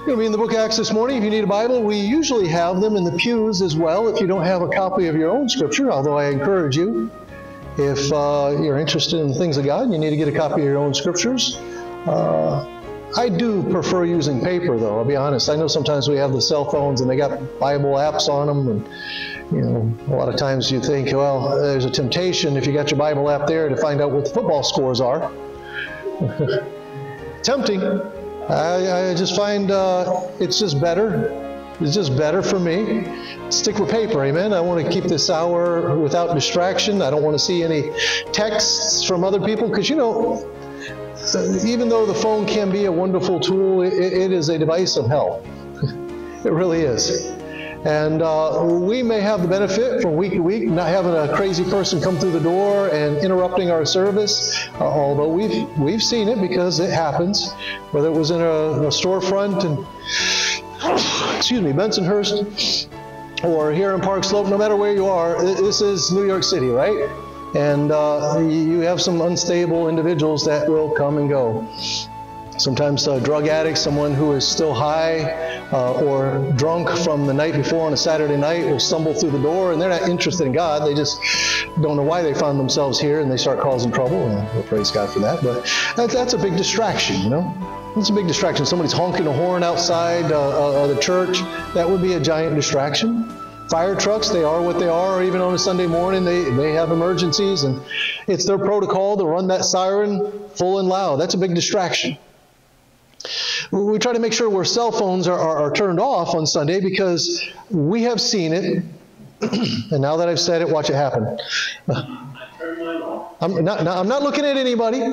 Going to be in the book of Acts this morning. If you need a Bible, we usually have them in the pews as well. If you don't have a copy of your own scripture, although I encourage you, if you're interested in the things of God and you need to get a copy of your own scriptures. I do prefer using paper, though. I'll be honest. I know sometimes we have the cell phones and they got Bible apps on them, and a lot of times you think, well, there's a temptation if you got your Bible app there to find out what the football scores are. Tempting. I just find it's just better. It's just better for me. Stick with paper, amen. I want to keep this hour without distraction. I don't want to see any texts from other people, because even though the phone can be a wonderful tool, it is a device of hell. It really is. And we may have the benefit from week to week, not having a crazy person come through the door and interrupting our service, although we've seen it because it happens, whether it was in a storefront in Bensonhurst or here in Park Slope. No matter where you are, this is New York City, right? And you have some unstable individuals that will come and go. Sometimes drug addicts, someone who is still high or drunk from the night before on a Saturday night will stumble through the door, and they're not interested in God. They just don't know why they found themselves here, and they start causing trouble. And we'll praise God for that. But that's a big distraction, It's a big distraction. Somebody's honking a horn outside the church. That would be a giant distraction. Fire trucks, they are what they are. Or even on a Sunday morning, they have emergencies, and it's their protocol to run that siren full and loud. That's a big distraction. We try to make sure our cell phones are turned off on Sunday because we have seen it. And now that I've said it, watch it happen. I'm not looking at anybody.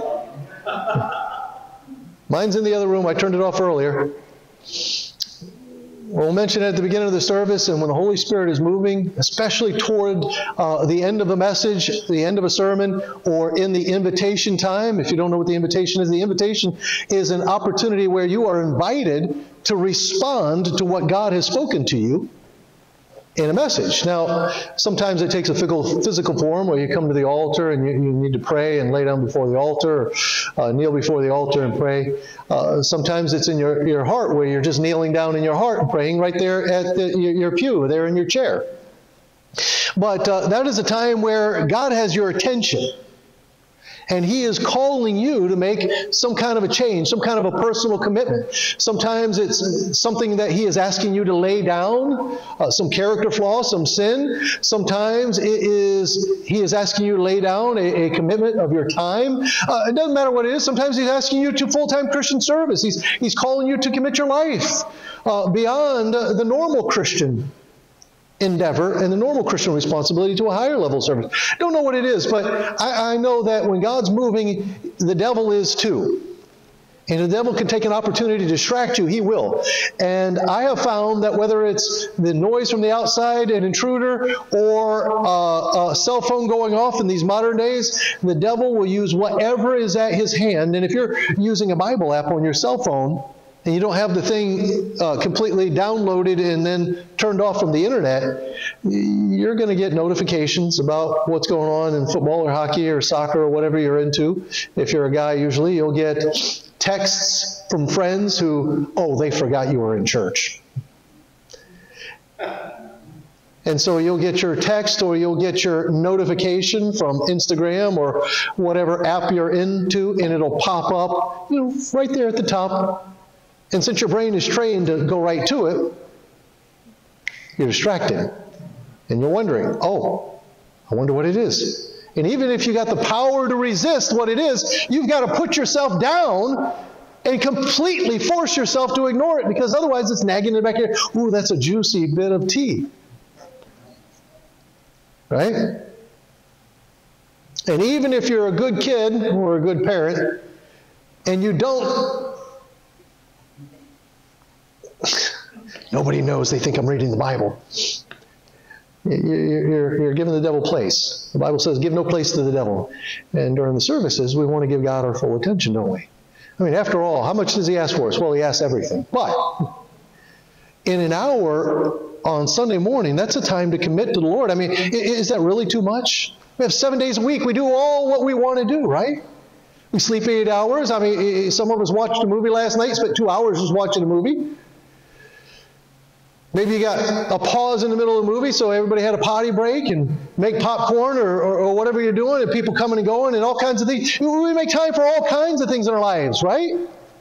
Mine's in the other room. I turned it off earlier. We'll mention it at the beginning of the service, and when the Holy Spirit is moving, especially toward the end of a message, the end of a sermon, or in the invitation time. If you don't know what the invitation is an opportunity where you are invited to respond to what God has spoken to you in a message. Now, sometimes it takes a physical form where you come to the altar and you need to pray and lay down before the altar, or kneel before the altar and pray. Sometimes it's in your heart where you're just kneeling down in your heart and praying right there at your pew, there in your chair. But that is a time where God has your attention. And He is calling you to make some kind of a change, some kind of a personal commitment. Sometimes it's something that He is asking you to lay down, some character flaw, some sin. Sometimes He is asking you to lay down a commitment of your time. It doesn't matter what it is. Sometimes He's asking you to full-time Christian service. He's calling you to commit your life beyond the normal Christian endeavor and the normal Christian responsibility to a higher level service. Don't know what it is, but I know that when God's moving, the devil is too. And the devil can take an opportunity to distract you. He will. And I have found that whether it's the noise from the outside, an intruder, or a cell phone going off in these modern days, the devil will use whatever is at his hand. And if you're using a Bible app on your cell phone, and you don't have the thing completely downloaded and then turned off from the internet, you're going to get notifications about what's going on in football or hockey or soccer or whatever you're into. If you're a guy, usually you'll get texts from friends who, they forgot you were in church. And so you'll get your text or you'll get your notification from Instagram or whatever app you're into, and it'll pop up right there at the top. And since your brain is trained to go right to it, you're distracted. And you're wondering, I wonder what it is. And even if you got the power to resist what it is, you've got to put yourself down and completely force yourself to ignore it, because otherwise it's nagging in the back of your head. Ooh, that's a juicy bit of tea. Right? And even if you're a good kid or a good parent, and you don't, nobody knows, they think I'm reading the Bible. You're giving the devil place. The Bible says, give no place to the devil. And during the services, we want to give God our full attention, don't we? I mean, after all, how much does He ask for us? Well, He asks everything. But in an hour on Sunday morning, that's a time to commit to the Lord. I mean, is that really too much? We have 7 days a week. We do all what we want to do, right? We sleep 8 hours. I mean, some of us watched a movie last night, spent 2 hours just watching a movie. Maybe you got a pause in the middle of the movie so everybody had a potty break and make popcorn or whatever you're doing, and people coming and going and all kinds of things. We make time for all kinds of things in our lives, right?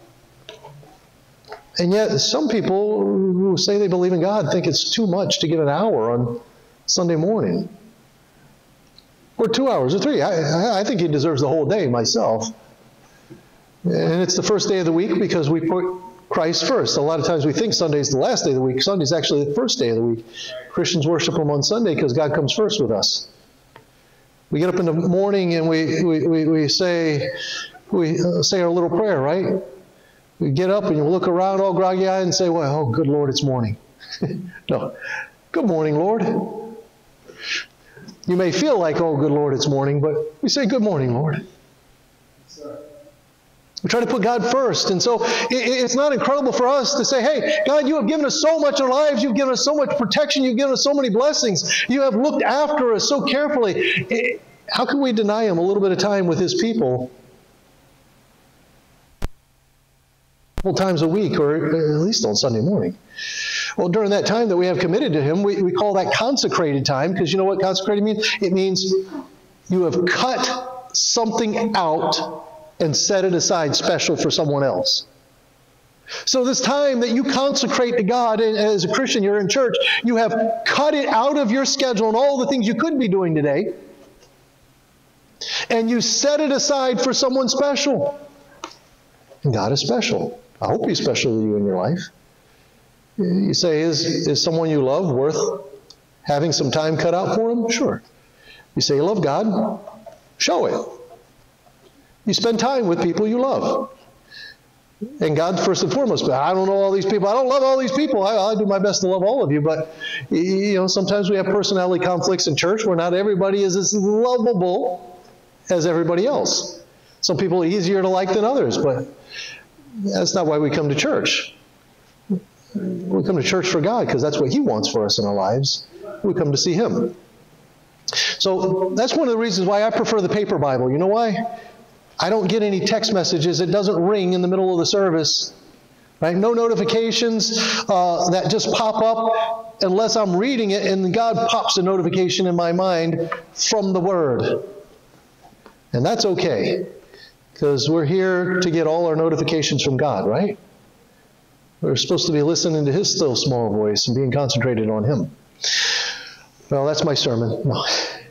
And yet some people who say they believe in God think it's too much to give an hour on Sunday morning. Or 2 hours or 3. I think he deserves the whole day myself. And it's the first day of the week because we put Christ first. A lot of times we think Sunday's the last day of the week. Sunday's actually the first day of the week. Christians worship Him on Sunday because God comes first with us. We get up in the morning and we say our little prayer, right? We get up and you look around all groggy-eyed and say, well, oh, good Lord, it's morning. No. Good morning, Lord. You may feel like, oh, good Lord, it's morning, but we say, good morning, Lord. We try to put God first. And so it's not incredible for us to say, hey, God, you have given us so much in our lives. You've given us so much protection. You've given us so many blessings. You have looked after us so carefully. How can we deny Him a little bit of time with His people? Couple times a week, or at least on Sunday morning. Well, during that time that we have committed to Him, we call that consecrated time, because you know what consecrated means? It means you have cut something out and set it aside special for someone else. So this time that you consecrate to God, and as a Christian, you're in church, you have cut it out of your schedule and all the things you could be doing today, and you set it aside for someone special. And God is special. I hope He's special to you in your life. You say, is someone you love worth having some time cut out for him? Sure. You say you love God? Show it. You spend time with people you love. And God first and foremost. But I don't know all these people. I don't love all these people. I do my best to love all of you. But sometimes we have personality conflicts in church where not everybody is as lovable as everybody else. Some people are easier to like than others, but that's not why we come to church. We come to church for God because that's what He wants for us in our lives. We come to see Him. So that's one of the reasons why I prefer the paper Bible. You know why? I don't get any text messages. It doesn't ring in the middle of the service. Right? No notifications that just pop up unless I'm reading it and God pops a notification in my mind from the Word. And that's okay, because we're here to get all our notifications from God, right? We're supposed to be listening to His still small voice and being concentrated on Him. Well, that's my sermon. No.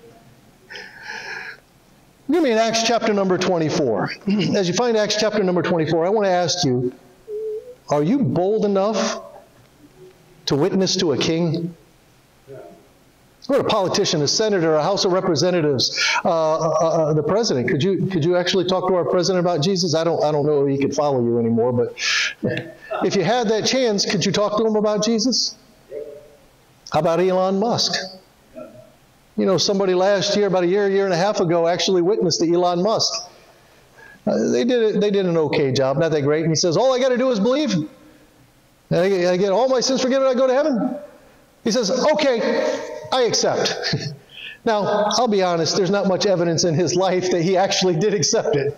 Give me in Acts chapter number 24. As you find Acts chapter number 24, I want to ask you, are you bold enough to witness to a king? What a politician, a senator, a House of Representatives, the president. Could you actually talk to our president about Jesus? I don't know if he could follow you anymore, but if you had that chance, could you talk to him about Jesus? How about Elon Musk? Somebody last year, about a year and a half ago, actually witnessed to Elon Musk. They did an okay job, not that great. And he says, all I got to do is believe. And I get all my sins forgiven, I go to heaven. He says, okay, I accept. Now, I'll be honest, there's not much evidence in his life that he actually did accept it.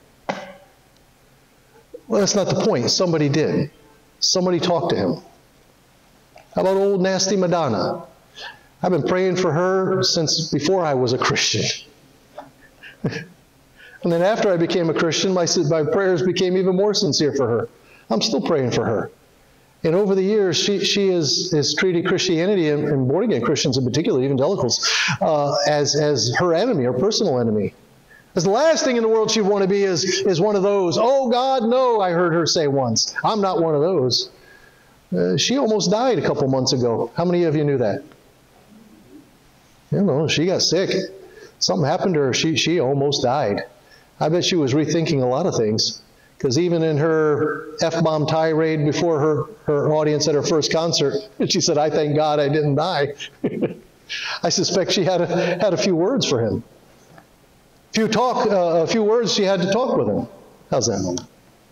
Well, that's not the point. Somebody did. Somebody talked to him. How about old nasty Madonna? I've been praying for her since before I was a Christian. And then after I became a Christian, my prayers became even more sincere for her. I'm still praying for her. And over the years, she has treated Christianity and born-again Christians in particular, evangelicals, as her enemy, her personal enemy. Because the last thing in the world she'd want to be is one of those, oh God, no, I heard her say once. I'm not one of those. She almost died a couple months ago. How many of you knew that? She got sick. Something happened to her. She almost died. I bet she was rethinking a lot of things. Because even in her F-bomb tirade before her audience at her first concert, she said, I thank God I didn't die. I suspect she had a few words for him. A few words she had to talk with him. How's that?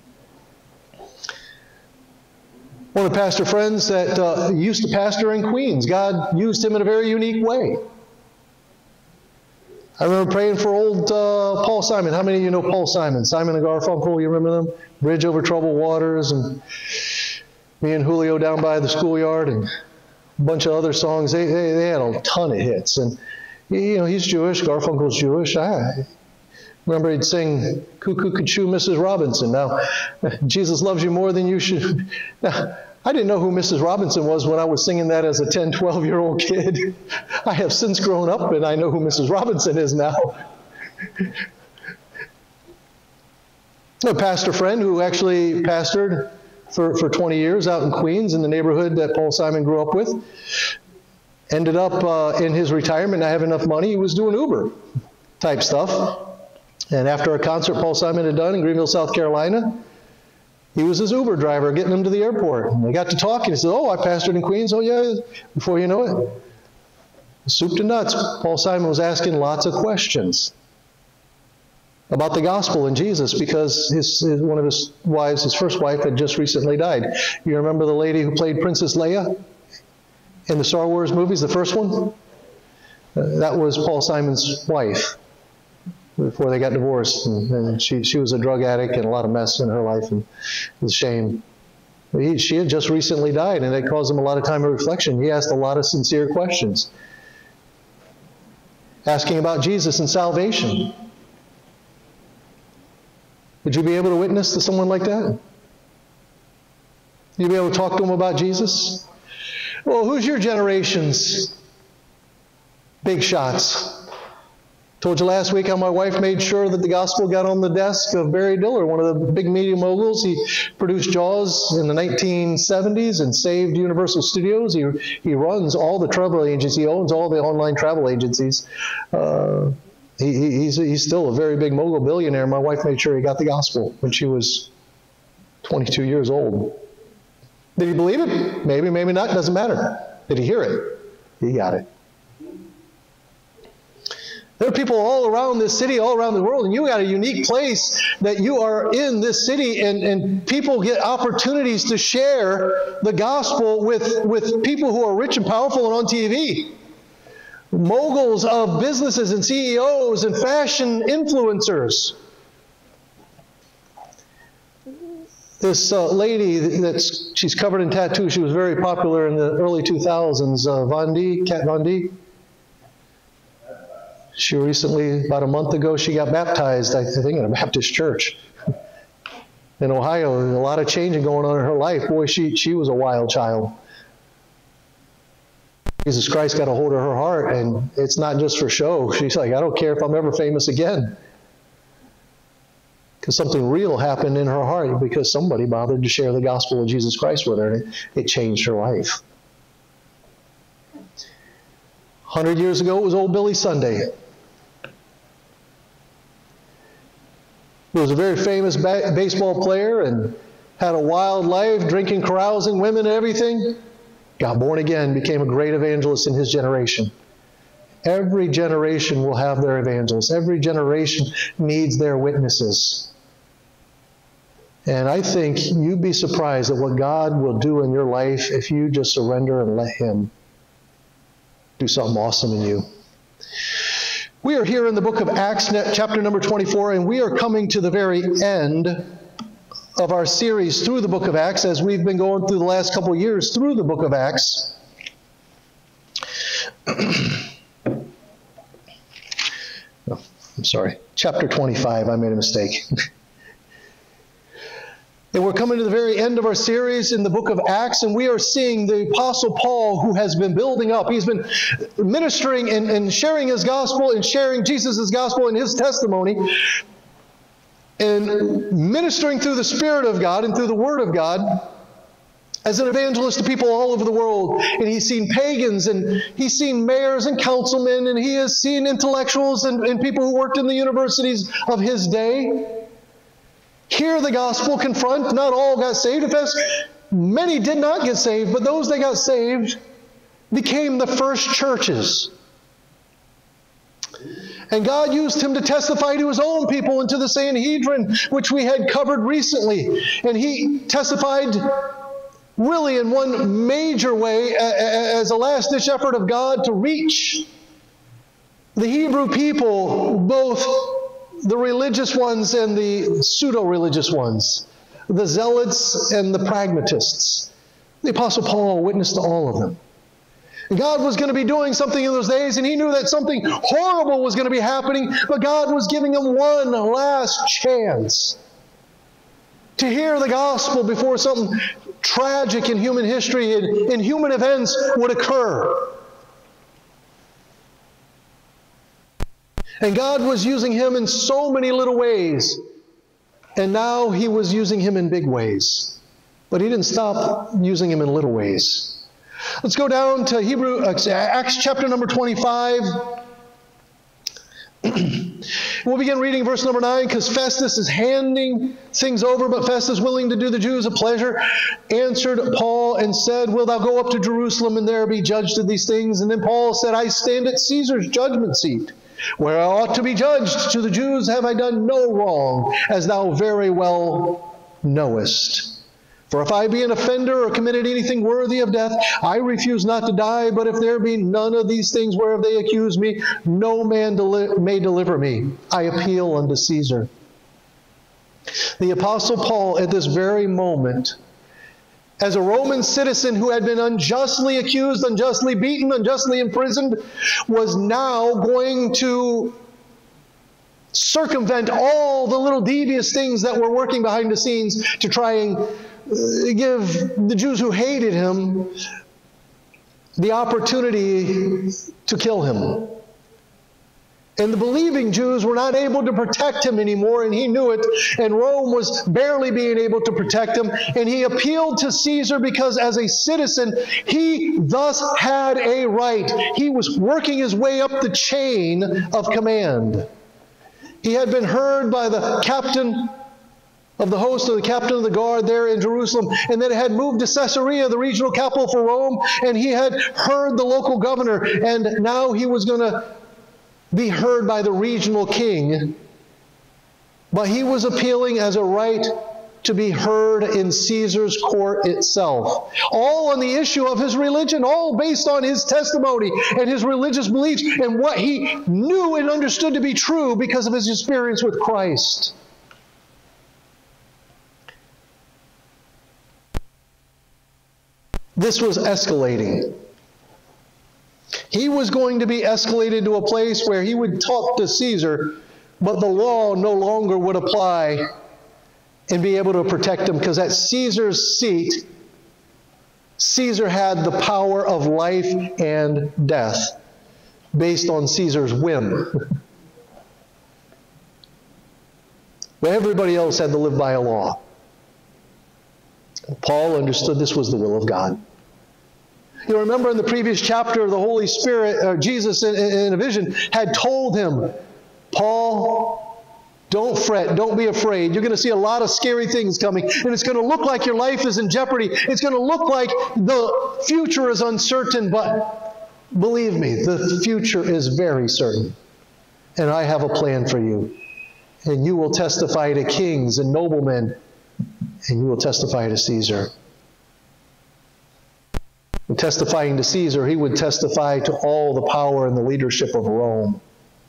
One of the pastor friends that used to pastor in Queens, God used him in a very unique way. I remember praying for old Paul Simon. How many of you know Paul Simon? Simon and Garfunkel, you remember them? Bridge Over Troubled Waters, and me and Julio down by the schoolyard. And a bunch of other songs. They had a ton of hits. And, he's Jewish. Garfunkel's Jewish. I remember he'd sing Cuckoo Cuckoo Mrs. Robinson. Now, Jesus loves you more than you should. Now, I didn't know who Mrs. Robinson was when I was singing that as a 10, 12-year-old kid. I have since grown up, and I know who Mrs. Robinson is now. A pastor friend who actually pastored for 20 years out in Queens in the neighborhood that Paul Simon grew up with, ended up in his retirement not having enough money. He was doing Uber type stuff. And after a concert Paul Simon had done in Greenville, South Carolina, he was his Uber driver getting him to the airport. And they got to talking. He said, I pastored in Queens. Oh, yeah. Before you know it, soup to nuts, Paul Simon was asking lots of questions about the gospel and Jesus, because one of his wives, his first wife, had just recently died. You remember the lady who played Princess Leia in the Star Wars movies, the first one? That was Paul Simon's wife before they got divorced. And she was a drug addict and a lot of mess in her life, and it was a shame. She had just recently died, and it caused him a lot of time of reflection. He asked a lot of sincere questions, asking about Jesus and salvation. Would you be able to witness to someone like that? You'd be able to talk to them about Jesus? Well, who's your generation's big shots? Told you last week how my wife made sure that the gospel got on the desk of Barry Diller, one of the big media moguls. He produced Jaws in the 1970s and saved Universal Studios. He runs all the travel agencies. He owns all the online travel agencies. He's still a very big mogul billionaire. My wife made sure he got the gospel when she was 22 years old. Did he believe it? Maybe, maybe not. Doesn't matter. Did he hear it? He got it. There are people all around this city, all around the world, and you got a unique place that you are in this city, and people get opportunities to share the gospel with people who are rich and powerful and on TV. Moguls of businesses and CEOs and fashion influencers. This lady, she's covered in tattoos. She was very popular in the early 2000s, Kat Von D. She recently, about a month ago, she got baptized, I think, in a Baptist church in Ohio. There's a lot of changing going on in her life. Boy, she was a wild child. Jesus Christ got a hold of her heart, and it's not just for show. She's like, I don't care if I'm ever famous again. Because something real happened in her heart because somebody bothered to share the gospel of Jesus Christ with her, and it changed her life. 100 years ago, it was old Billy Sunday. He was a very famous baseball player and had a wild life, drinking, carousing, women and everything. Got born again, became a great evangelist in his generation. Every generation will have their evangelists. Every generation needs their witnesses. And I think you'd be surprised at what God will do in your life if you just surrender and let Him do something awesome in you. We are here in the book of Acts, chapter number 24, and we are coming to the very end of our series through the book of Acts, as we've been going through the last couple of years through the book of Acts. Oh, I'm sorry. Chapter 25, I made a mistake. And we're coming to the very end of our series in the book of Acts, and we are seeing the Apostle Paul, who has been building up. He's been ministering and sharing his gospel and sharing Jesus' gospel and his testimony, and ministering through the Spirit of God and through the Word of God as an evangelist to people all over the world. And he's seen pagans, and he's seen mayors and councilmen, and he has seen intellectuals and people who worked in the universities of his day hear the gospel, confront. Not all got saved. In fact, many did not get saved, but those that got saved became the first churches. And God used him to testify to his own people and to the Sanhedrin, which we had covered recently. And he testified really in one major way as a last-ditch effort of God to reach the Hebrew people, both the religious ones and the pseudo-religious ones, the zealots and the pragmatists. The Apostle Paul witnessed to all of them. God was going to be doing something in those days, and he knew that something horrible was going to be happening, but God was giving him one last chance to hear the gospel before something tragic in human history and in human events would occur. And God was using him in so many little ways, and now he was using him in big ways. But he didn't stop using him in little ways. Let's go down to Acts chapter number 25. We'll begin reading verse number 9, because Festus is handing things over, but Festus, willing to do the Jews a pleasure, answered Paul and said, "Wilt thou go up to Jerusalem and there be judged of these things?" And then Paul said, "I stand at Caesar's judgment seat, where I ought to be judged. To the Jews have I done no wrong, as thou very well knowest. For if I be an offender or committed anything worthy of death, I refuse not to die. But if there be none of these things whereof they accuse me, no man may deliver me. I appeal unto Caesar." The Apostle Paul, at this very moment, as a Roman citizen who had been unjustly accused, unjustly beaten, unjustly imprisoned, was now going to circumvent all the little devious things that were working behind the scenes to try and give the Jews who hated him the opportunity to kill him. And the believing Jews were not able to protect him anymore, and he knew it, and Rome was barely being able to protect him, and he appealed to Caesar because as a citizen, he thus had a right. He was working his way up the chain of command. He had been heard by the captain of the host, or the captain of the guard there in Jerusalem, and then had moved to Caesarea, the regional capital for Rome, and he had heard the local governor, and now he was going to be heard by the regional king. But he was appealing as a right to be heard in Caesar's court itself. All on the issue of his religion, all based on his testimony and his religious beliefs and what he knew and understood to be true because of his experience with Christ. This was escalating. He was going to be escalated to a place where he would talk to Caesar, but the law no longer would apply and be able to protect him, because at Caesar's seat, Caesar had the power of life and death based on Caesar's whim. But everybody else had to live by a law. Paul understood this was the will of God. You remember in the previous chapter, the Holy Spirit, Jesus in a vision, had told him, "Paul, don't fret, don't be afraid. You're going to see a lot of scary things coming, and it's going to look like your life is in jeopardy. It's going to look like the future is uncertain, but believe me, the future is very certain. And I have a plan for you. And you will testify to kings and noblemen, and you will testify to Caesar." In testifying to Caesar, he would testify to all the power and the leadership of Rome.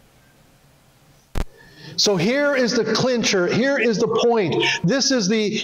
So here is the clincher. Here is the point. This is the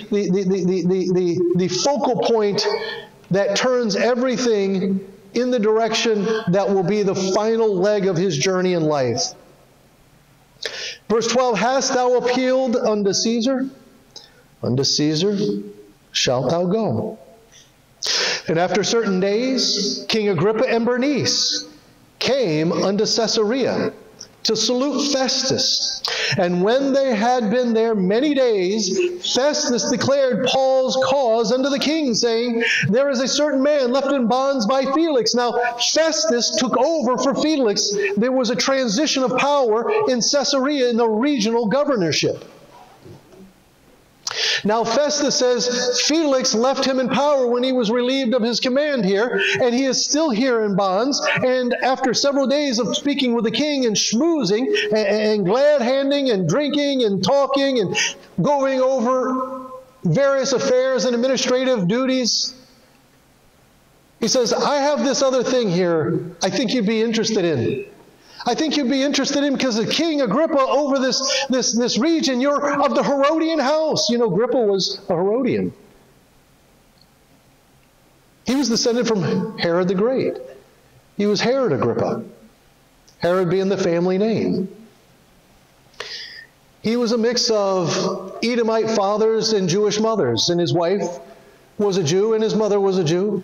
focal point that turns everything in the direction that will be the final leg of his journey in life. Verse 12, "Hast thou appealed unto Caesar? Unto Caesar shalt thou go." And after certain days, King Agrippa and Bernice came unto Caesarea to salute Festus. And when they had been there many days, Festus declared Paul's cause unto the king, saying, "There is a certain man left in bonds by Felix." Now, Festus took over for Felix. There was a transition of power in Caesarea in the regional governorship. Now Festus says Felix left him in power when he was relieved of his command here, and he is still here in bonds. And after several days of speaking with the king and schmoozing and glad-handing and drinking and talking and going over various affairs and administrative duties, he says, "I have this other thing here I think you'd be interested in. I think you'd be interested in, because the King Agrippa over this region, you're of the Herodian house." You know, Agrippa was a Herodian. He was descended from Herod the Great. He was Herod Agrippa, Herod being the family name. He was a mix of Edomite fathers and Jewish mothers, and his wife was a Jew and his mother was a Jew.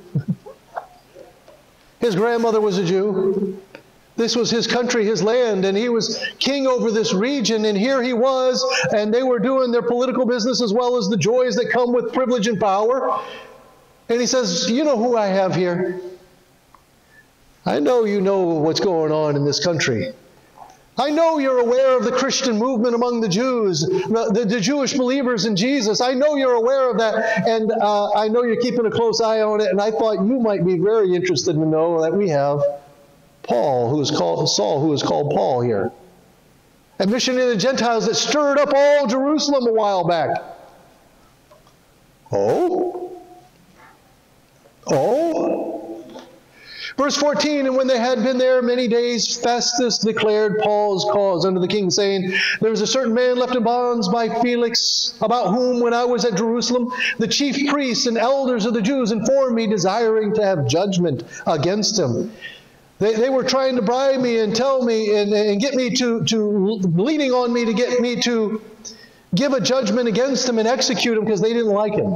His grandmother was a Jew. This was his country, his land, and he was king over this region, and here he was, and they were doing their political business as well as the joys that come with privilege and power. And he says, you know who I have here? I know you know what's going on in this country. I know you're aware of the Christian movement among the Jews, the Jewish believers in Jesus. I know you're aware of that, and I know you're keeping a close eye on it, and I thought you might be very interested to know that we have Paul, who is called Saul, who is called Paul here. A missionary to the Gentiles that stirred up all Jerusalem a while back. Oh? Verse 14, and when they had been there many days, Festus declared Paul's cause unto the king, saying, there is a certain man left in bonds by Felix, about whom, when I was at Jerusalem, the chief priests and elders of the Jews informed me, desiring to have judgment against him. They were trying to bribe me and tell me and get me to leaning on me to get me to give a judgment against him and execute him because they didn't like him.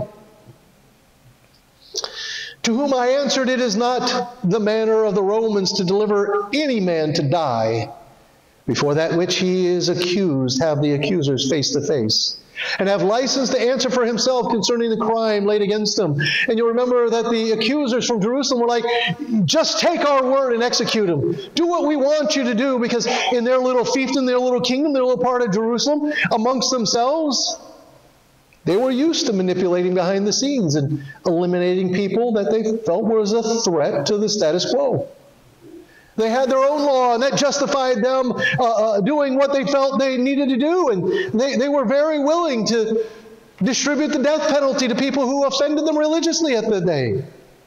To whom I answered, it is not the manner of the Romans to deliver any man to die before that which he is accused, have the accusers face to face, and have license to answer for himself concerning the crime laid against him. And you'll remember that the accusers from Jerusalem were like, just take our word and execute him. Do what we want you to do, because in their little fiefdom, their little kingdom, their little part of Jerusalem, amongst themselves, they were used to manipulating behind the scenes and eliminating people that they felt was a threat to the status quo. They had their own law, and that justified them doing what they felt they needed to do. And they were very willing to distribute the death penalty to people who offended them religiously at the day.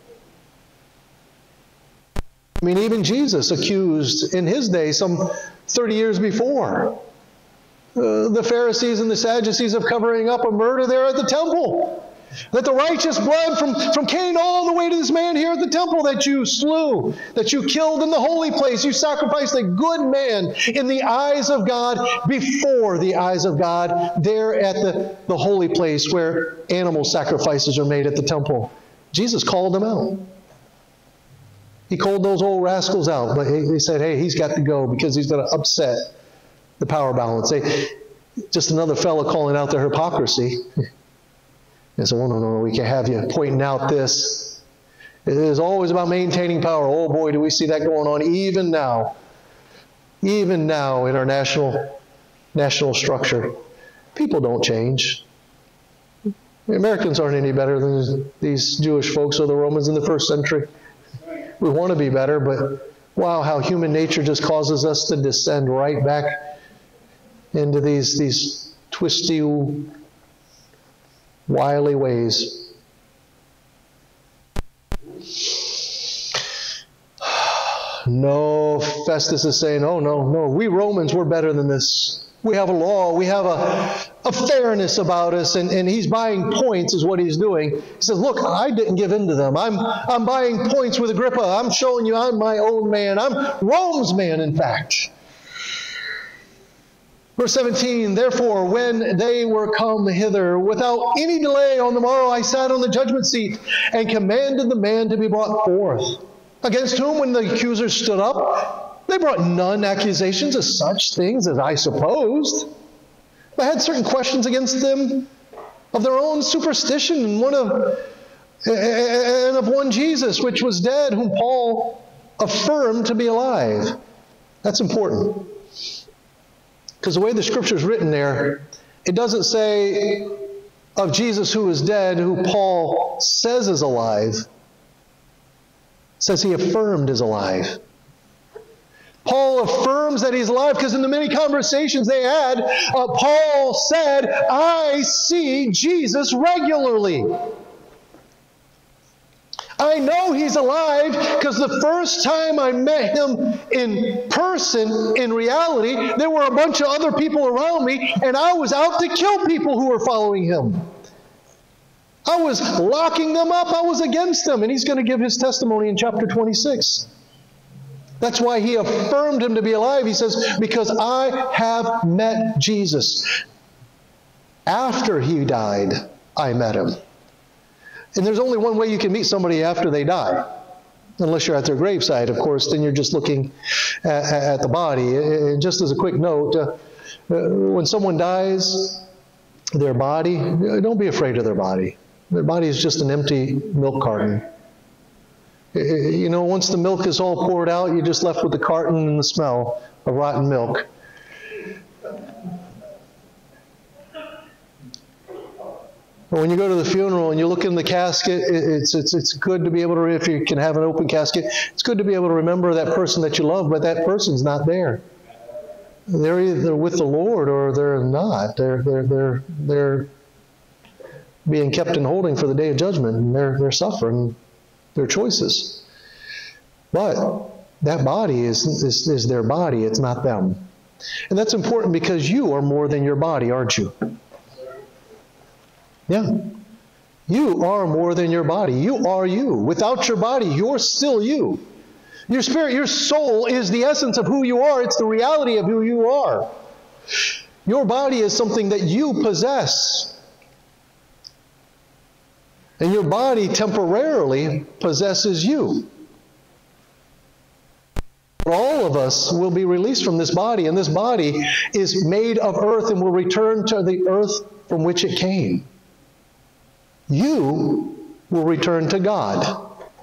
I mean, even Jesus accused in his day, some 30 years before, the Pharisees and the Sadducees of covering up a murder there at the temple. That the righteous blood from Cain all the way to this man here at the temple that you slew, that you killed in the holy place. You sacrificed a good man in the eyes of God, before the eyes of God, there at the holy place where animal sacrifices are made at the temple. Jesus called them out. He called those old rascals out, but he said, hey, he's got to go because he's going to upset the power balance. Just another fellow calling out their hypocrisy. And so, no, we can't have you pointing out this. It is always about maintaining power. Oh boy, do we see that going on even now. Even now in our national structure. People don't change. The Americans aren't any better than these Jewish folks or the Romans in the first century. We want to be better, but wow, how human nature just causes us to descend right back into these twisty, wily ways. No, Festus is saying, oh, no, we Romans, we're better than this. We have a law, we have a fairness about us, and he's buying points is what he's doing. He says, look, I didn't give in to them. I'm buying points with Agrippa. I'm showing you I'm my own man. I'm Rome's man, in fact. Verse 17, therefore, when they were come hither, without any delay on the morrow, I sat on the judgment seat and commanded the man to be brought forth. Against whom, when the accusers stood up, they brought none accusations of such things as I supposed, but had certain questions against them of their own superstition, and of one Jesus, which was dead, whom Paul affirmed to be alive. That's important. Because the way the Scripture is written there, it doesn't say of Jesus who is dead, who Paul says is alive. It says he affirmed is alive. Paul affirms that he's alive because in the many conversations they had, Paul said, I see Jesus regularly. I know he's alive because the first time I met him in person, in reality, there were a bunch of other people around me, and I was out to kill people who were following him. I was locking them up. I was against them. And he's going to give his testimony in chapter 26. That's why he affirmed him to be alive. He says, because I have met Jesus. After he died, I met him. And there's only one way you can meet somebody after they die. Unless you're at their graveside, of course, then you're just looking at the body. And just as a quick note, when someone dies, their body, don't be afraid of their body. Their body is just an empty milk carton. You know, once the milk is all poured out, you're just left with the carton and the smell of rotten milk. But when you go to the funeral and you look in the casket, it's good to be able to, if you can have an open casket, it's good to be able to remember that person that you love, but that person's not there. They're either with the Lord or they're not. They're being kept in holding for the day of judgment, and they're suffering their choices. But that body is their body. It's not them. And that's important because you are more than your body, aren't you? Yeah. You are more than your body. You are you. Without your body, you're still you. Your spirit, your soul is the essence of who you are. It's the reality of who you are. Your body is something that you possess. And your body temporarily possesses you. All of us will be released from this body, and this body is made of earth and will return to the earth from which it came. You will return to God.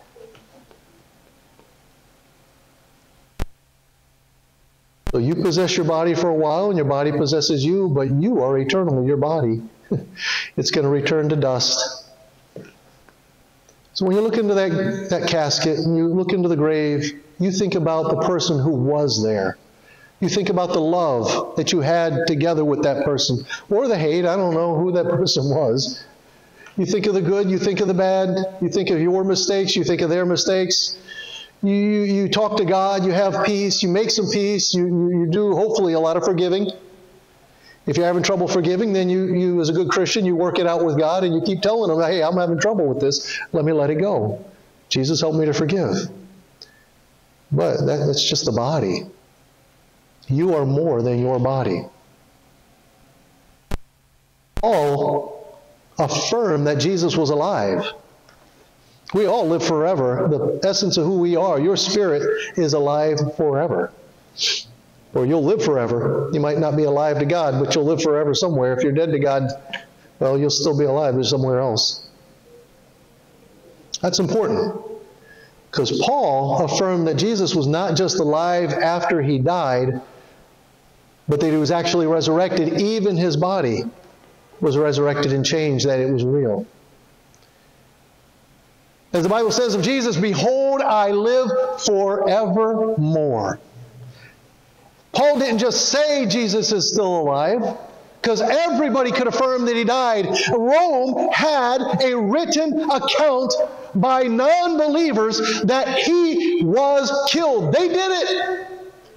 So you possess your body for a while, and your body possesses you, but you are eternally your body. It's going to return to dust. So when you look into that casket and you look into the grave, you think about the person who was there. You think about the love that you had together with that person, or the hate. I don't know who that person was. You think of the good, you think of the bad, you think of your mistakes, you think of their mistakes. You talk to God, you have peace, you make some peace, you do hopefully a lot of forgiving. If you're having trouble forgiving, then you as a good Christian, you work it out with God and you keep telling him, hey, I'm having trouble with this, let me let it go. Jesus, help me to forgive. But that's just the body. You are more than your body. Paul affirmed that Jesus was alive. We all live forever. The essence of who we are, your spirit is alive forever. Or you'll live forever. You might not be alive to God, but you'll live forever somewhere. If you're dead to God, well, you'll still be alive somewhere else. That's important. Because Paul affirmed that Jesus was not just alive after he died, but that he was actually resurrected. Even his body was resurrected and changed, that it was real. As the Bible says of Jesus, behold, I live forevermore. Paul didn't just say Jesus is still alive, because everybody could affirm that he died. Rome had a written account by non-believers that he was killed. They did it.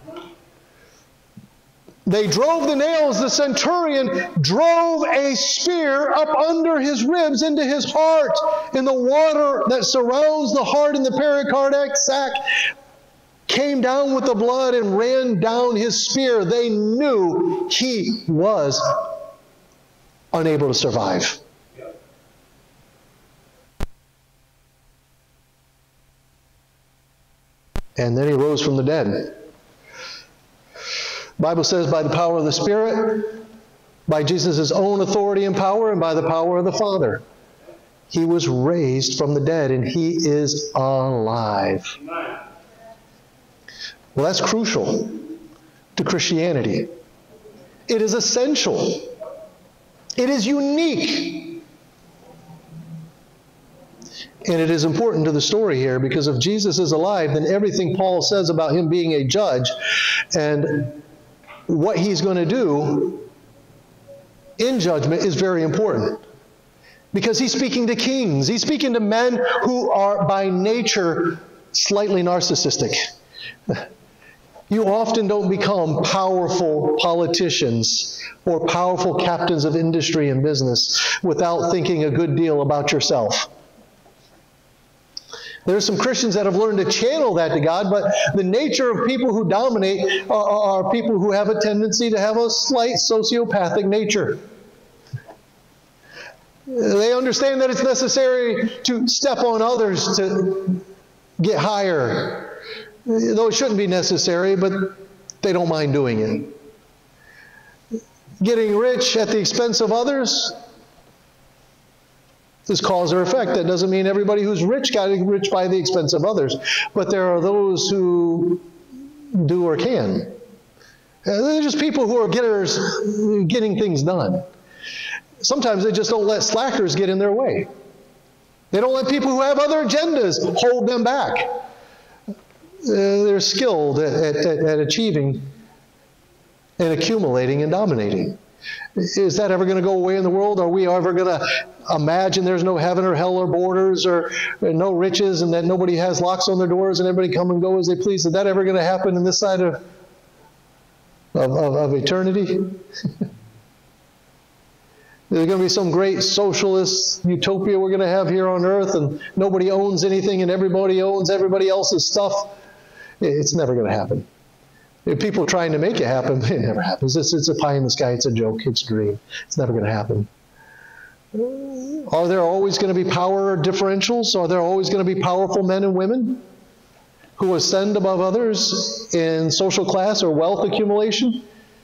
They drove the nails. The centurion drove a spear up under his ribs into his heart. And the water that surrounds the heart in the pericardiac sac came down with the blood and ran down his spear. They knew he was unable to survive. And then he rose from the dead. The Bible says by the power of the Spirit, by Jesus' own authority and power, and by the power of the Father, he was raised from the dead, and he is alive. Well, that's crucial to Christianity. It is essential. It is unique. And it is important to the story here, because if Jesus is alive, then everything Paul says about him being a judge and what he's going to do in judgment is very important. Because he's speaking to kings. He's speaking to men who are by nature slightly narcissistic. You often don't become powerful politicians or powerful captains of industry and business without thinking a good deal about yourself. There's some Christians that have learned to channel that to God, but the nature of people who dominate are people who have a tendency to have a slight sociopathic nature. They understand that it's necessary to step on others to get higher. Though it shouldn't be necessary, but they don't mind doing it. Getting rich at the expense of others is cause or effect. That doesn't mean everybody who's rich got rich by the expense of others. But there are those who do or can. They're just people who are getters, getting things done. Sometimes they just don't let slackers get in their way. They don't let people who have other agendas hold them back. They're skilled at achieving and accumulating and dominating. Is that ever going to go away in the world? Are we ever going to imagine there's no heaven or hell or borders or no riches and that nobody has locks on their doors and everybody come and go as they please? Is that ever going to happen in this side of eternity? There's going to be some great socialist utopia we're going to have here on earth and nobody owns anything and everybody owns everybody else's stuff. It's never going to happen. If people are trying to make it happen, it never happens. It's a pie in the sky. It's a joke. It's a dream. It's never going to happen. Are there always going to be power differentials? Are there always going to be powerful men and women who ascend above others in social class or wealth accumulation?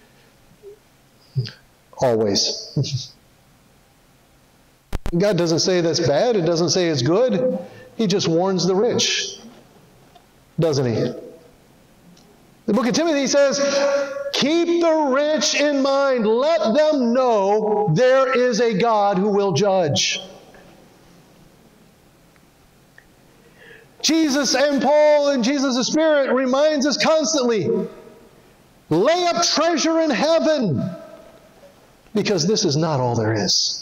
Always. God doesn't say that's bad. It doesn't say it's good. He just warns the rich, doesn't he? The book of Timothy says, keep the rich in mind. Let them know there is a God who will judge. Jesus and Paul and Jesus' Spirit reminds us constantly, lay up treasure in heaven, because this is not all there is.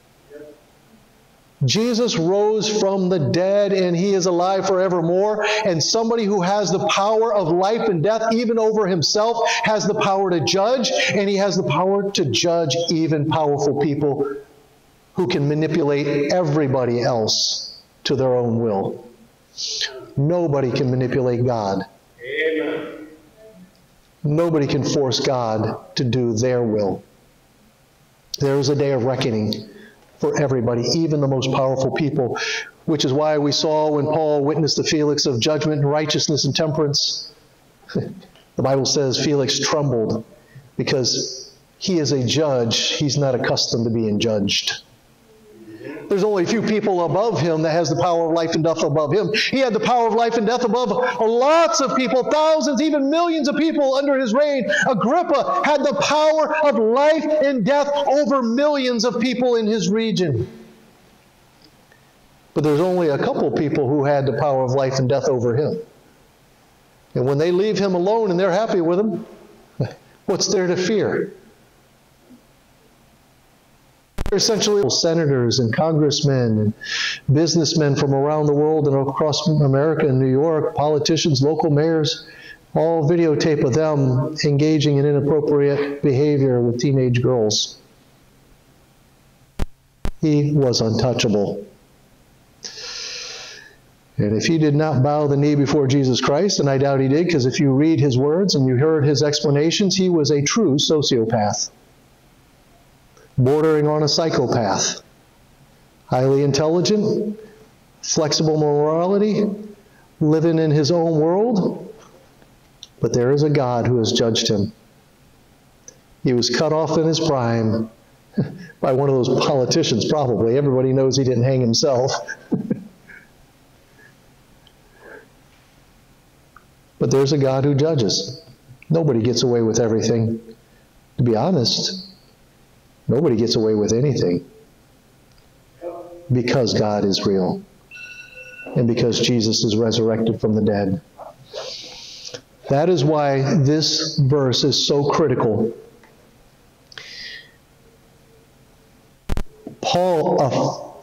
Jesus rose from the dead and he is alive forevermore. And somebody who has the power of life and death, even over himself, has the power to judge. And he has the power to judge even powerful people who can manipulate everybody else to their own will. Nobody can manipulate God. Amen. Nobody can force God to do their will. There is a day of reckoning for everybody, even the most powerful people, which is why we saw when Paul witnessed to Felix of judgment and righteousness and temperance, the Bible says Felix trembled because he is a judge. He's not accustomed to being judged. There's only a few people above him that has the power of life and death above him. He had the power of life and death above lots of people, thousands, even millions of people under his reign. Agrippa had the power of life and death over millions of people in his region. But there's only a couple people who had the power of life and death over him. And when they leave him alone and they're happy with him, what's there to fear? Essentially, senators and congressmen and businessmen from around the world and across America and New York, politicians, local mayors, all videotape of them engaging in inappropriate behavior with teenage girls. He was untouchable. And if he did not bow the knee before Jesus Christ, and I doubt he did, because if you read his words and you heard his explanations, he was a true sociopath, bordering on a psychopath. Highly intelligent, flexible morality, living in his own world. But there is a God who has judged him. He was cut off in his prime by one of those politicians, probably. Everybody knows he didn't hang himself. But there's a God who judges. Nobody gets away with everything. To be honest, nobody gets away with anything, because God is real and because Jesus is resurrected from the dead. That is why this verse is so critical. Paul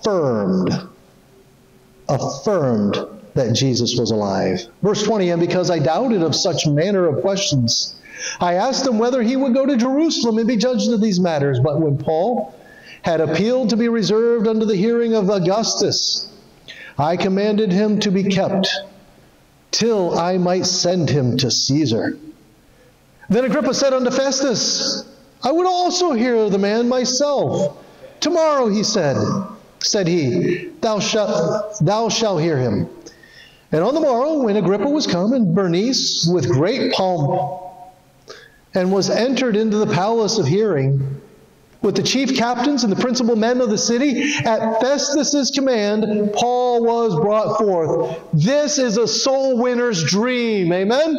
affirmed that Jesus was alive. Verse 20, and because I doubted of such manner of questions, I asked him whether he would go to Jerusalem and be judged of these matters. But when Paul had appealed to be reserved unto the hearing of Augustus, I commanded him to be kept till I might send him to Caesar. Then Agrippa said unto Festus, I would also hear the man myself. Tomorrow, he said he, thou shalt hear him. And on the morrow, when Agrippa was come, and Bernice with great pomp, and was entered into the palace of hearing, with the chief captains and the principal men of the city, at Festus's command, Paul was brought forth. This is a soul winner's dream. Amen?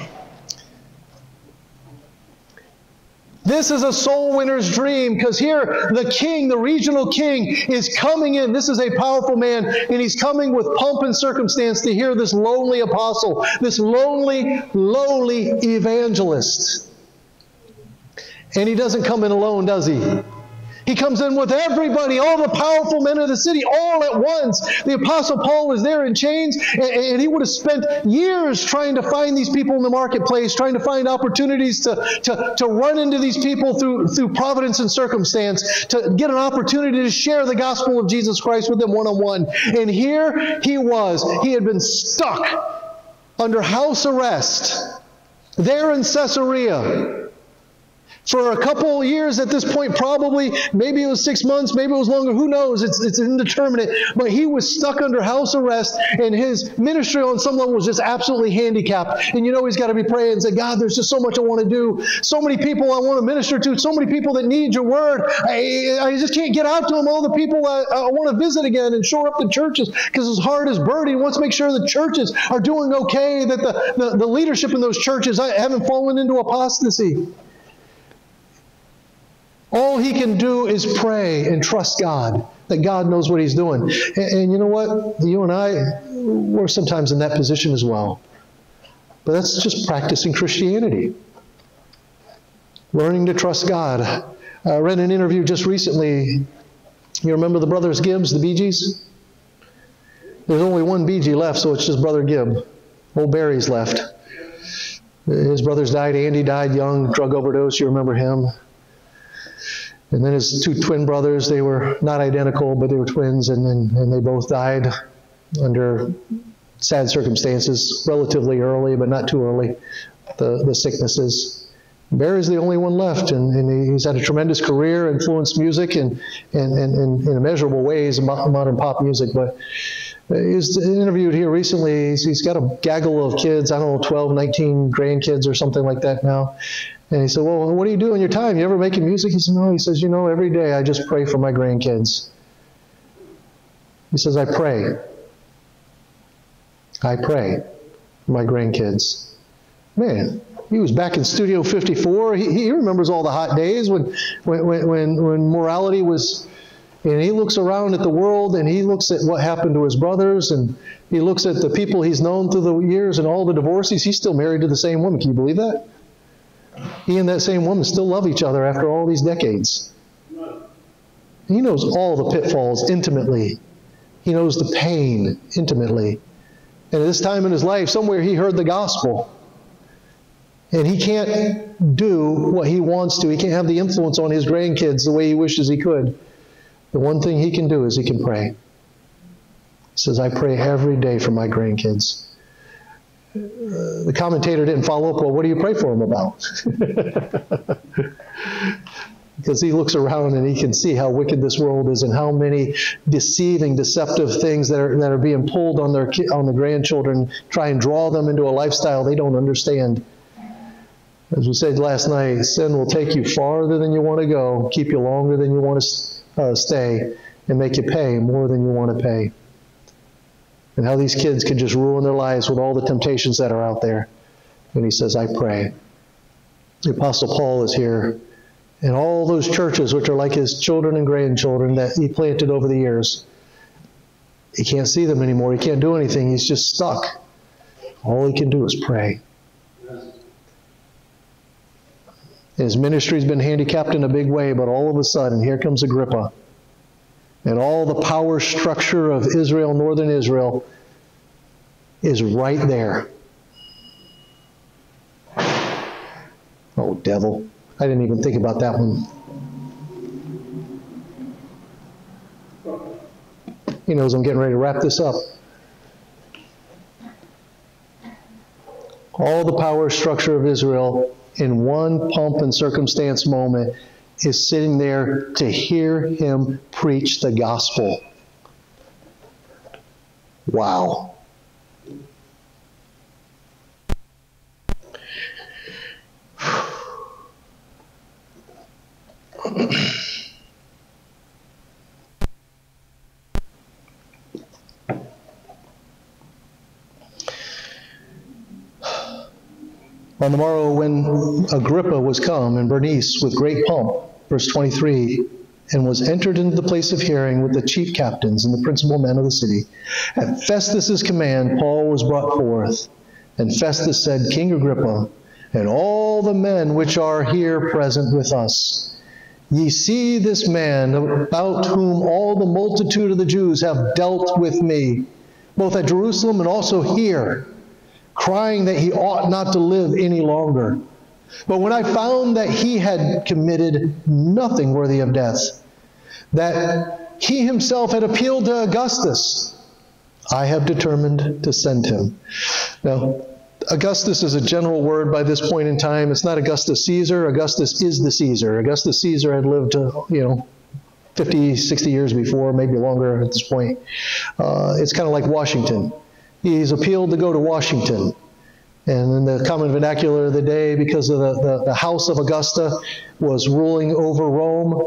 This is a soul winner's dream, because here the king, the regional king, is coming in. This is a powerful man, and he's coming with pomp and circumstance to hear this lonely apostle, this lonely, lowly evangelist. And he doesn't come in alone, does he? He comes in with everybody, all the powerful men of the city, all at once. The Apostle Paul is there in chains, and he would have spent years trying to find these people in the marketplace, trying to find opportunities to run into these people through providence and circumstance, to get an opportunity to share the gospel of Jesus Christ with them one-on-one. And here he was. He had been stuck under house arrest there in Caesarea for a couple years at this point, probably. Maybe it was 6 months, maybe it was longer, who knows, it's indeterminate. But he was stuck under house arrest, and his ministry on some level was just absolutely handicapped. And you know he's got to be praying and say, God, there's just so much I want to do, so many people I want to minister to, so many people that need your word. I just can't get out to them, all the people I want to visit again and shore up the churches, because his heart is burdened. He wants to make sure the churches are doing okay, that the leadership in those churches haven't fallen into apostasy. All he can do is pray and trust God, that God knows what he's doing. And you know what? You and I, we're sometimes in that position as well. But that's just practicing Christianity. Learning to trust God. I read an interview just recently. You remember the brothers Gibbs, the Bee Gees? There's only one Bee Gee left, so it's just Brother Gibb. Old Barry's left. His brothers died. Andy died young, drug overdose. You remember him. And then his two twin brothers, they were not identical, but they were twins, and they both died under sad circumstances, relatively early, but not too early, the sicknesses. Barry's the only one left, and he's had a tremendous career, influenced music in immeasurable ways, modern pop music. But he's interviewed here recently. He's got a gaggle of kids, I don't know, 12, 19 grandkids or something like that now. And he said, well, what do you do in your time? You ever making music? He said, no. He says, every day I just pray for my grandkids. He says, I pray. I pray for my grandkids. Man, he was back in Studio 54. He remembers all the hot days when morality was, and he looks around at the world, and he looks at what happened to his brothers, and he looks at the people he's known through the years and all the divorces. He's still married to the same woman. Can you believe that? He and that same woman still love each other after all these decades. He knows all the pitfalls intimately. He knows the pain intimately. And at this time in his life, somewhere he heard the gospel. And he can't do what he wants to. He can't have the influence on his grandkids the way he wishes he could. The one thing he can do is he can pray. He says, I pray every day for my grandkids. The commentator didn't follow up, well, what do you pray for him about? Because he looks around and he can see how wicked this world is, and how many deceiving, deceptive things that are being pulled on the grandchildren, try and draw them into a lifestyle they don't understand. As we said last night, sin will take you farther than you want to go, keep you longer than you want to stay, and make you pay more than you want to pay. And how these kids can just ruin their lives with all the temptations that are out there. And he says, I pray. The Apostle Paul is here. And all those churches, which are like his children and grandchildren that he planted over the years, he can't see them anymore. He can't do anything. He's just stuck. All he can do is pray. His ministry's been handicapped in a big way, but all of a sudden, here comes Agrippa. And all the power structure of Israel, northern Israel, is right there. Oh, devil. I didn't even think about that one. He knows I'm getting ready to wrap this up. All the power structure of Israel in one pomp and circumstance moment is sitting there to hear him preach the gospel. Wow. On the morrow when Agrippa was come, and Bernice with great pomp, verse 23, and was entered into the place of hearing with the chief captains and the principal men of the city. At Festus's command, Paul was brought forth. And Festus said, King Agrippa, and all the men which are here present with us, ye see this man, about whom all the multitude of the Jews have dealt with me, both at Jerusalem and also here, crying that he ought not to live any longer. But when I found that he had committed nothing worthy of death, that he himself had appealed to Augustus, I have determined to send him. Now, Augustus is a general word by this point in time. It's not Augustus Caesar. Augustus is the Caesar. Augustus Caesar had lived, 50, 60 years before, maybe longer at this point. It's kind of like Washington. He's appealed to go to Washington. And in the common vernacular of the day, because of the House of Augusta was ruling over Rome,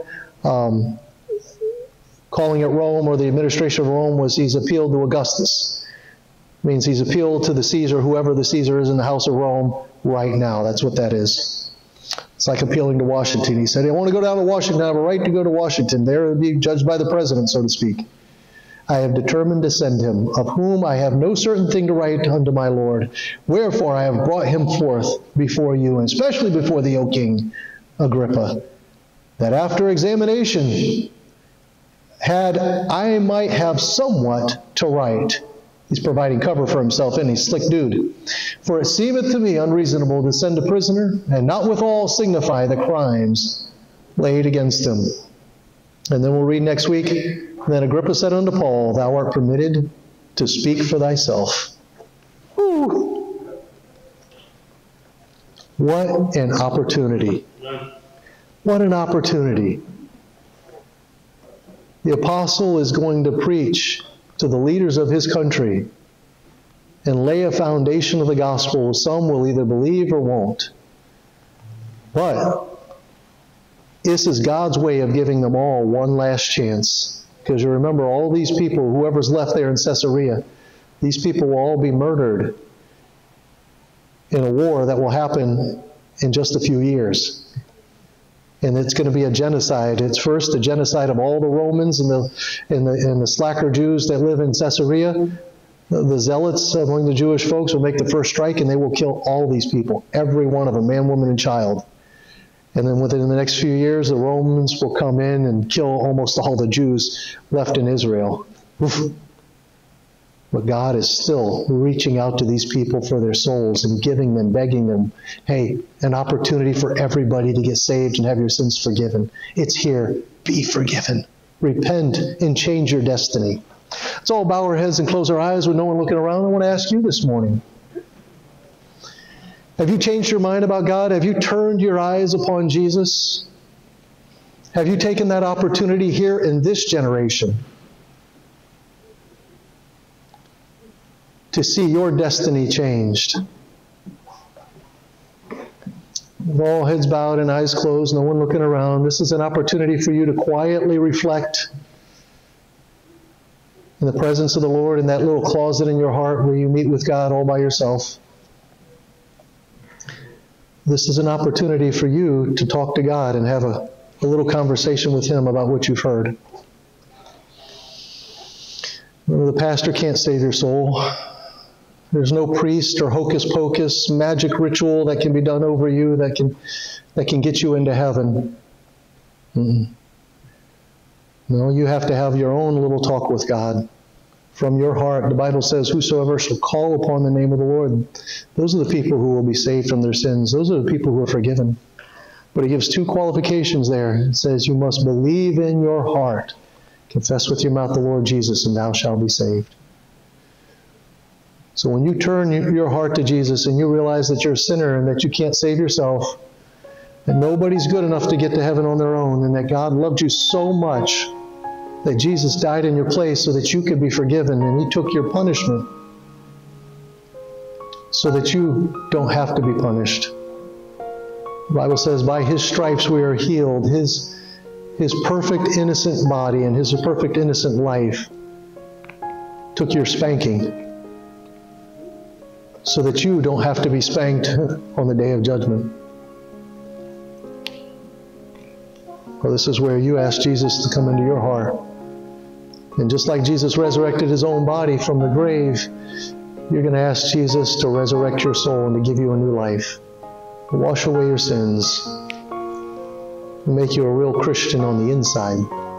calling it Rome, or the administration of Rome, was he's appealed to Augustus. It means he's appealed to the Caesar, whoever the Caesar is in the House of Rome right now. That's what that is. It's like appealing to Washington. He said, I want to go down to Washington. I have a right to go to Washington. There to be judged by the president, so to speak. I have determined to send him, of whom I have no certain thing to write unto my Lord. Wherefore I have brought him forth before you, and especially before thee, O King Agrippa, that after examination I might have somewhat to write. He's providing cover for himself, and he's a slick dude. For it seemeth to me unreasonable to send a prisoner, and not withal signify the crimes laid against him. And then we'll read next week. Then Agrippa said unto Paul, Thou art permitted to speak for thyself. Whew. What an opportunity. What an opportunity. The apostle is going to preach to the leaders of his country and lay a foundation of the gospel. Some will either believe or won't. But this is God's way of giving them all one last chance. Because you remember, all these people, whoever's left there in Caesarea, these people will all be murdered in a war that will happen in just a few years. And it's going to be a genocide. It's first a genocide of all the Romans and the slacker Jews that live in Caesarea. The zealots among the Jewish folks will make the first strike, and they will kill all these people, every one of them, man, woman, and child. And then within the next few years, the Romans will come in and kill almost all the Jews left in Israel. Oof. But God is still reaching out to these people for their souls and giving them, begging them, hey, an opportunity for everybody to get saved and have your sins forgiven. It's here. Be forgiven. Repent and change your destiny. Let's all bow our heads and close our eyes with no one looking around. I want to ask you this morning, have you changed your mind about God? Have you turned your eyes upon Jesus? Have you taken that opportunity here in this generation to see your destiny changed? With all heads bowed and eyes closed, no one looking around, this is an opportunity for you to quietly reflect in the presence of the Lord in that little closet in your heart where you meet with God all by yourself. This is an opportunity for you to talk to God and have a little conversation with Him about what you've heard. Remember, the pastor can't save your soul. There's no priest or hocus pocus magic ritual that can be done over you that can get you into heaven. No, you have to have your own little talk with God from your heart. The Bible says, whosoever shall call upon the name of the Lord, those are the people who will be saved from their sins. Those are the people who are forgiven. But He gives two qualifications there. It says you must believe in your heart. Confess with your mouth the Lord Jesus, and thou shalt be saved. So when you turn your heart to Jesus and you realize that you're a sinner and that you can't save yourself, that nobody's good enough to get to heaven on their own, and that God loved you so much that Jesus died in your place so that you could be forgiven, and He took your punishment so that you don't have to be punished. The Bible says, by His stripes we are healed. His perfect innocent body and His perfect innocent life took your spanking so that you don't have to be spanked on the day of judgment. Well, this is where you ask Jesus to come into your heart. And just like Jesus resurrected His own body from the grave, you're going to ask Jesus to resurrect your soul and to give you a new life, to wash away your sins, and make you a real Christian on the inside.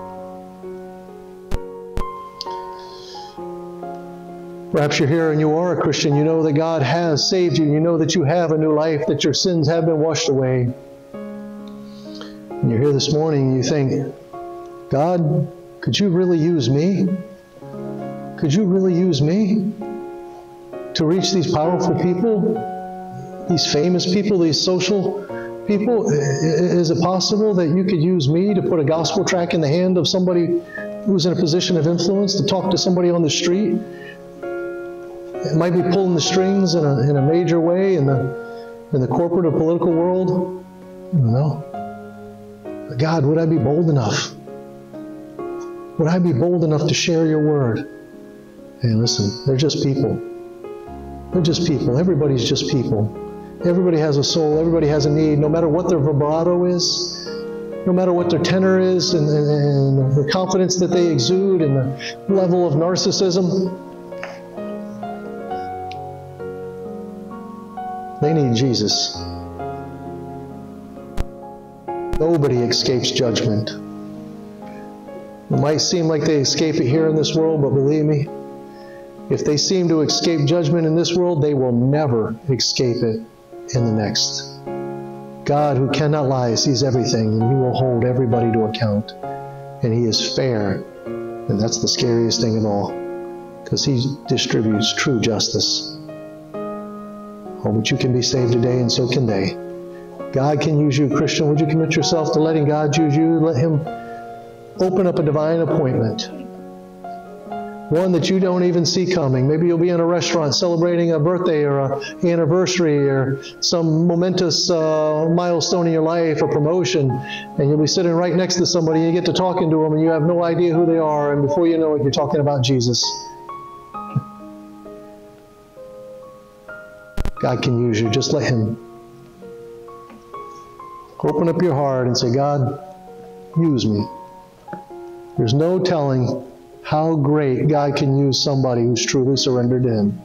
Perhaps you're here and you are a Christian. You know that God has saved you. You know that you have a new life, that your sins have been washed away. And you're here this morning and you think, God, could you really use me? Could you really use me to reach these powerful people, these famous people, these social people? Is it possible that you could use me to put a gospel tract in the hand of somebody who's in a position of influence, to talk to somebody on the street? It might be pulling the strings in a major way in the corporate or political world. I don't know. But God, would I be bold enough? Would I be bold enough to share your word? Hey, listen, they're just people. They're just people. Everybody's just people. Everybody has a soul. Everybody has a need. No matter what their vibrato is, no matter what their tenor is, and the confidence that they exude, and the level of narcissism, they need Jesus. Nobody escapes judgment. It might seem like they escape it here in this world, but believe me, if they seem to escape judgment in this world, they will never escape it in the next. God, who cannot lie, sees everything, and He will hold everybody to account. And He is fair, and that's the scariest thing of all, because He distributes true justice. Oh, but you can be saved today, and so can they. God can use you, Christian. Would you commit yourself to letting God use you? Let Him open up a divine appointment, one that you don't even see coming. Maybe you'll be in a restaurant celebrating a birthday or an anniversary or some momentous milestone in your life or promotion, and you'll be sitting right next to somebody, and you get to talking to them, and you have no idea who they are, and before you know it, you're talking about Jesus. God can use you. Just let Him. Open up your heart and say, God, use me. There's no telling how great God can use somebody who's truly surrendered to Him.